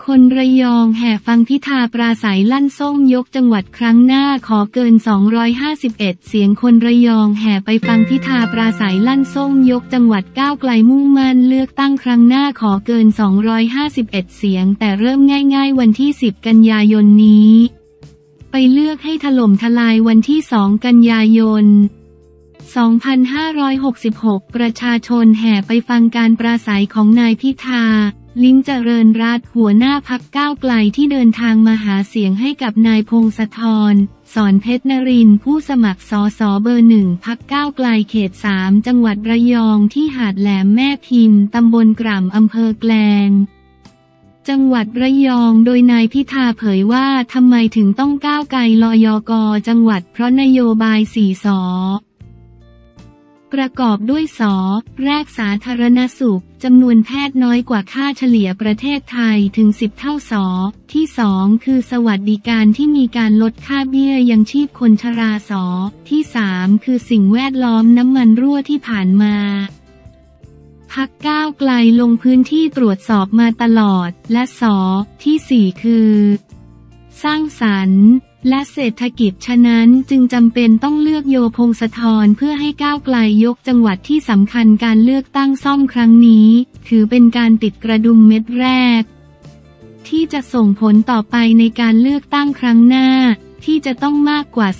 คนระยองแห่ฟังพิธาปราศัยลั่นส้มยกจังหวัดครั้งหน้าขอเกิน251เสียงคนระยองแห่ไปฟังพิธาปราศัยลั่นส้มยกจังหวัดก้าวไกลมุ่งมั่นเลือกตั้งครั้งหน้าขอเกิน251เสียงแต่เริ่มง่ายๆวันที่10กันยายนนี้ไปเลือกให้ถล่มทลายวันที่2กันยายน2566ประชาชนแห่ไปฟังการปราศัยของนายพิธาลิ้มเจริญรัตน์หัวหน้าพรรคก้าวไกลที่เดินทางมาหาเสียงให้กับนายพงศธร สอนเพชรนรินทร์ผู้สมัครสสเบอร์1พรรคก้าวไกลเขต3จังหวัดระยองที่หาดแหลมแม่พิมพ์ตำบลกร่ำอำเภอแกลงจังหวัดระยองโดยนายพิธาเผยว่าทำไมถึงต้องก้าวไกลลยก.จังหวัดเพราะนโยบาย4 ส.ประกอบด้วยส.แรกสาธารณสุขจำนวนแพทย์น้อยกว่าค่าเฉลี่ยประเทศไทยถึง10 เท่าส.ที่2คือสวัสดิการที่มีการลดค่าเบี้ยยังชีพคนชราส.ที่3คือสิ่งแวดล้อมน้ำมันรั่วที่ผ่านมาพรรคก้าวไกลลงพื้นที่ตรวจสอบมาตลอดและส.ที่4คือสร้างสรรค์และเศรษฐกิจฉะนั้นจึงจำเป็นต้องเลือกโยพงศธรเพื่อให้ก้าวไกลยกจังหวัดที่สำคัญการเลือกตั้งซ่อมครั้งนี้ถือเป็นการติดกระดุมเม็ดแรกที่จะส่งผลต่อไปในการเลือกตั้งครั้งหน้าที่จะต้องมากกว่า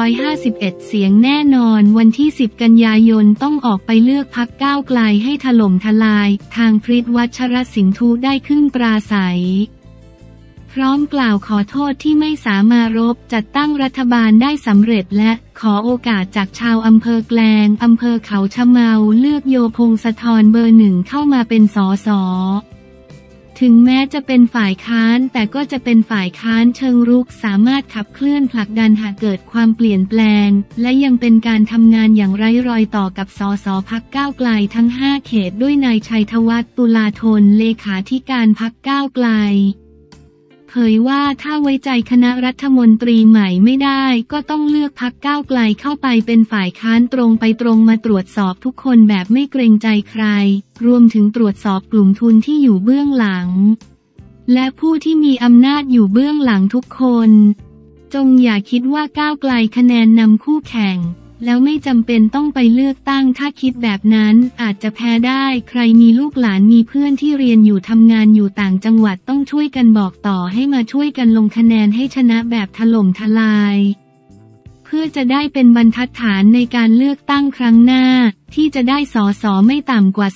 251เสียงแน่นอนวันที่10กันยายนต้องออกไปเลือกพรรคก้าวไกลให้ถล่มทลายทางพฤทธิ์ วัชรสินธุได้ขึ้นปราศัยพร้อมกล่าวขอโทษที่ไม่สามารถจัดตั้งรัฐบาลได้สำเร็จและขอโอกาสจากชาวอำเภอแกลงอำเภอเขาชะเมาเลือกโยพงศธรเบอร์1เข้ามาเป็นส.ส.ถึงแม้จะเป็นฝ่ายค้านแต่ก็จะเป็นฝ่ายค้านเชิงรุกสามารถขับเคลื่อนผลักดันหากเกิดความเปลี่ยนแปลงและยังเป็นการทำงานอย่างไร้รอยต่อกับส.ส.พรรคก้าวไกลทั้ง5เขตด้วยนายชัยธวัฒน์ ตุลาธนเลขาธิการพรรคก้าวไกลเผยว่าถ้าไว้ใจคณะรัฐมนตรีใหม่ไม่ได้ก็ต้องเลือกพรรคก้าวไกลเข้าไปเป็นฝ่ายค้านตรงไปตรงมาตรวจสอบทุกคนแบบไม่เกรงใจใครรวมถึงตรวจสอบกลุ่มทุนที่อยู่เบื้องหลังและผู้ที่มีอำนาจอยู่เบื้องหลังทุกคนจงอย่าคิดว่าก้าวไกลคะแนนนำคู่แข่งแล้วไม่จำเป็นต้องไปเลือกตั้งถ้าคิดแบบนั้นอาจจะแพ้ได้ใครมีลูกหลานมีเพื่อนที่เรียนอยู่ทำงานอยู่ต่างจังหวัดต้องช่วยกันบอกต่อให้มาช่วยกันลงคะแนนให้ชนะแบบถล่มทลายเพื่อจะได้เป็นบรรทัดฐานในการเลือกตั้งครั้งหน้าที่จะได้ส.ส.ไม่ต่ำกว่า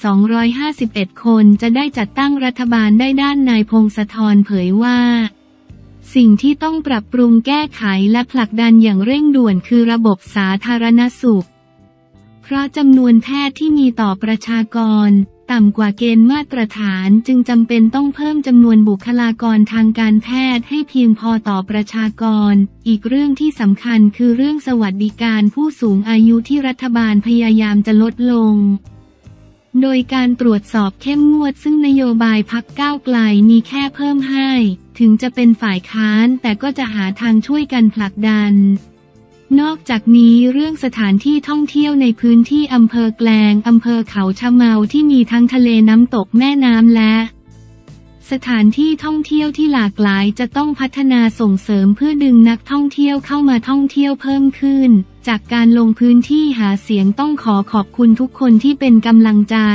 251คนจะได้จัดตั้งรัฐบาลได้ด้านนายพงศธรเผยว่าสิ่งที่ต้องปรับปรุงแก้ไขและผลักดันอย่างเร่งด่วนคือระบบสาธารณสุขเพราะจำนวนแพทย์ที่มีต่อประชากรต่ำกว่าเกณฑ์มาตรฐานจึงจำเป็นต้องเพิ่มจำนวนบุคลากรทางการแพทย์ให้เพียงพอต่อประชากรอีกเรื่องที่สำคัญคือเรื่องสวัสดิการผู้สูงอายุที่รัฐบาลพยายามจะลดลงโดยการตรวจสอบเข้มงวดซึ่งนโยบายพรรคก้าวไกลมีแค่เพิ่มให้ถึงจะเป็นฝ่ายค้านแต่ก็จะหาทางช่วยกันผลักดันนอกจากนี้เรื่องสถานที่ท่องเที่ยวในพื้นที่อำเภอแกลงอำเภอเขาชะเมาที่มีทั้งทะเลน้ำตกแม่น้ำและสถานที่ท่องเที่ยวที่หลากหลายจะต้องพัฒนาส่งเสริมเพื่อดึงนักท่องเที่ยวเข้ามาท่องเที่ยวเพิ่มขึ้นจากการลงพื้นที่หาเสียงต้องขอบคุณทุกคนที่เป็นกำลังใจ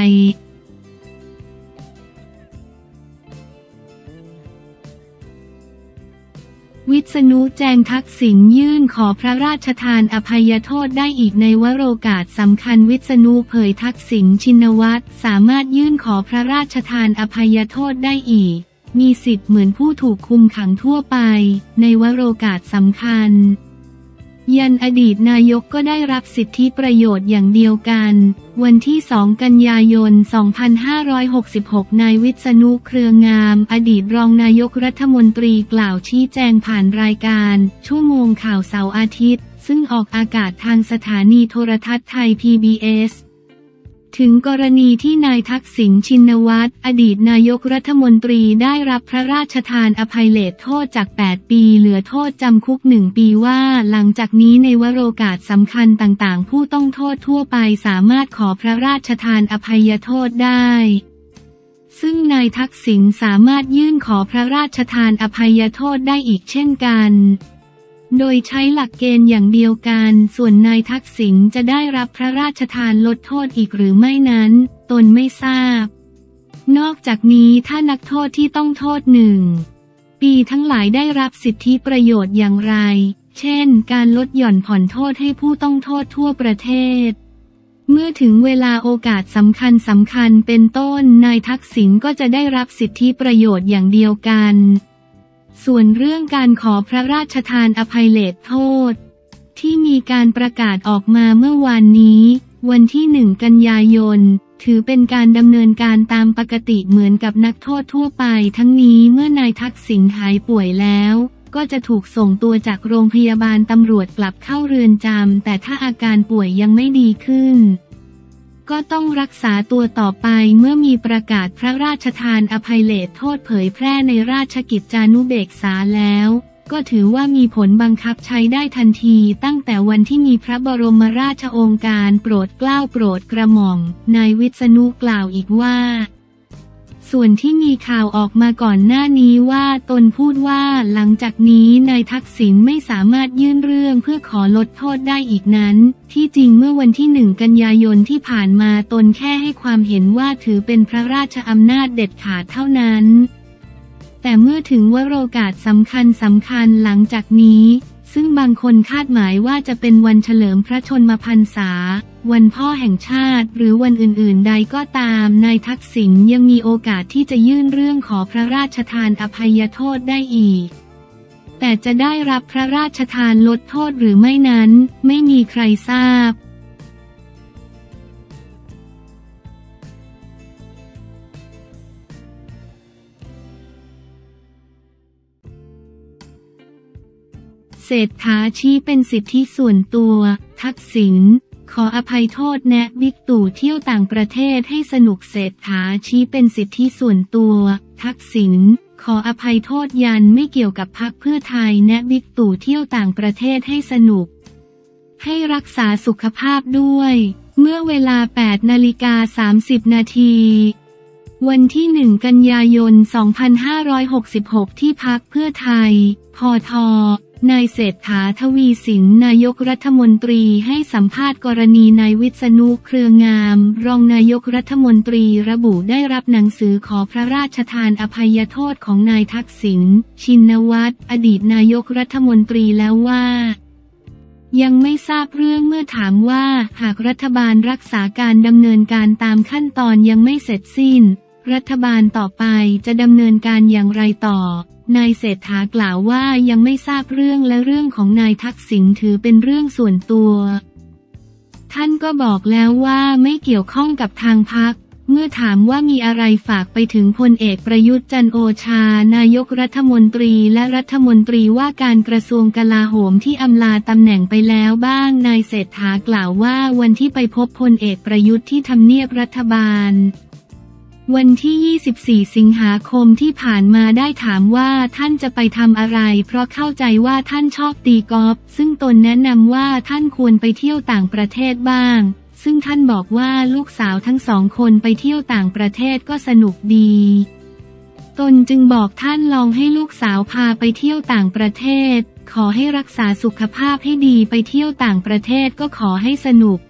วิษณุแจงทักษิณยื่นขอพระราชทานอภัยโทษได้อีกในวโรกาสสำคัญวิษณุเผยทักษิณชินวัตรสามารถยื่นขอพระราชทานอภัยโทษได้อีกมีสิทธิ์เหมือนผู้ถูกคุมขังทั่วไปในวโรกาสสำคัญยันอดีตนายกก็ได้รับสิทธิประโยชน์อย่างเดียวกันวันที่2กันยายน2566นายวิษณุเครืองามอดีตรองนายกรัฐมนตรีกล่าวชี้แจงผ่านรายการชั่วโมงข่าวเสาร์อาทิตย์ซึ่งออกอากาศทางสถานีโทรทัศน์ไทย PBS ถึงกรณีที่นายทักษิณชินวัตรอดีตนายกรัฐมนตรีได้รับพระราชทานอภัยโทษจาก8ปีเหลือโทษจำคุก1ปีว่าหลังจากนี้ในวโรกาสสำคัญต่างๆผู้ต้องโทษทั่วไปสามารถขอพระราชทานอภัยโทษได้ซึ่งนายทักษิณสามารถยื่นขอพระราชทานอภัยโทษได้อีกเช่นกันโดยใช้หลักเกณฑ์อย่างเดียวกันส่วนนายทักษิณจะได้รับพระราชทานลดโทษอีกหรือไม่นั้นตนไม่ทราบนอกจากนี้ถ้านักโทษที่ต้องโทษ1 ปีทั้งหลายได้รับสิทธิประโยชน์อย่างไรเช่นการลดหย่อนผ่อนโทษให้ผู้ต้องโทษทั่วประเทศเมื่อถึงเวลาโอกาสสำคัญเป็นต้นนายทักษิณก็จะได้รับสิทธิประโยชน์อย่างเดียวกันส่วนเรื่องการขอพระราชทานอภัยโทษที่มีการประกาศออกมาเมื่อวานนี้วันที่1 กันยายนถือเป็นการดำเนินการตามปกติเหมือนกับนักโทษทั่วไปทั้งนี้เมื่อนายทักษิณหายป่วยแล้วก็จะถูกส่งตัวจากโรงพยาบาลตำรวจกลับเข้าเรือนจำแต่ถ้าอาการป่วยยังไม่ดีขึ้นก็ต้องรักษาตัวต่อไปเมื่อมีประกาศพระราชทานอภัยโทษเผยแพร่ในราชกิจจานุเบกษาแล้วก็ถือว่ามีผลบังคับใช้ได้ทันทีตั้งแต่วันที่มีพระบรมราชโองการโปรดเกล้าโปรดกระหม่อมนายวิษณุกล่าวอีกว่าส่วนที่มีข่าวออกมาก่อนหน้านี้ว่าตนพูดว่าหลังจากนี้นายทักษิณไม่สามารถยื่นเรื่องเพื่อขอลดโทษได้อีกนั้นที่จริงเมื่อวันที่1 กันยายนที่ผ่านมาตนแค่ให้ความเห็นว่าถือเป็นพระราชอำนาจเด็ดขาดเท่านั้นแต่เมื่อถึงวโรกาสสำคัญหลังจากนี้ซึ่งบางคนคาดหมายว่าจะเป็นวันเฉลิมพระชนมพรรษาวันพ่อแห่งชาติหรือวันอื่นๆใดก็ตามนายทักษิณยังมีโอกาสที่จะยื่นเรื่องขอพระราชทานอภัยโทษได้อีกแต่จะได้รับพระราชทานลดโทษหรือไม่นั้นไม่มีใครทราบเศรษฐาชี้เป็นสิทธิส่วนตัวทักษิณขออภัยโทษแนะบิ๊กตู่เที่ยวต่างประเทศให้สนุกเศรษฐาชี้เป็นสิทธิส่วนตัวทักษิณขออภัยโทษยันไม่เกี่ยวกับพรรคเพื่อไทยแนะบิ๊กตู่เที่ยวต่างประเทศให้สนุกให้รักษาสุขภาพด้วยเมื่อเวลา 8:30 นาทีวันที่1 กันยายน 2566ที่พรรคเพื่อไทยพท.นายเศรษฐาทวีสินนายกรัฐมนตรีให้สัมภาษณ์กรณีนายวิษณุเครืองามรองนายกรัฐมนตรีระบุได้รับหนังสือขอพระราชทานอภัยโทษของนายทักษิณชินวัตรอดีตนายกรัฐมนตรีแล้วว่ายังไม่ทราบเรื่องเมื่อถามว่าหากรัฐบาลรักษาการดำเนินการตามขั้นตอนยังไม่เสร็จสิ้นรัฐบาลต่อไปจะดำเนินการอย่างไรต่อนายเศรษฐากล่าวว่ายังไม่ทราบเรื่องและเรื่องของนายทักษิณถือเป็นเรื่องส่วนตัวท่านก็บอกแล้วว่าไม่เกี่ยวข้องกับทางพรรคเมื่อถามว่ามีอะไรฝากไปถึงพลเอกประยุทธ์จันทร์โอชานายกรัฐมนตรีและรัฐมนตรีว่าการกระทรวงกลาโหมที่อำลาตำแหน่งไปแล้วบ้างนายเศรษฐากล่าวว่าวันที่ไปพบพลเอกประยุทธ์ที่ทำเนียบรัฐบาลวันที่ 24 สิงหาคมที่ผ่านมาได้ถามว่าท่านจะไปทำอะไรเพราะเข้าใจว่าท่านชอบตีกอล์ฟซึ่งตนแนะนำว่าท่านควรไปเที่ยวต่างประเทศบ้างซึ่งท่านบอกว่าลูกสาวทั้ง2 คนไปเที่ยวต่างประเทศก็สนุกดีตนจึงบอกท่านลองให้ลูกสาวพาไปเที่ยวต่างประเทศขอให้รักษาสุขภาพให้ดีไปเที่ยวต่างประเทศก็ขอให้สนุก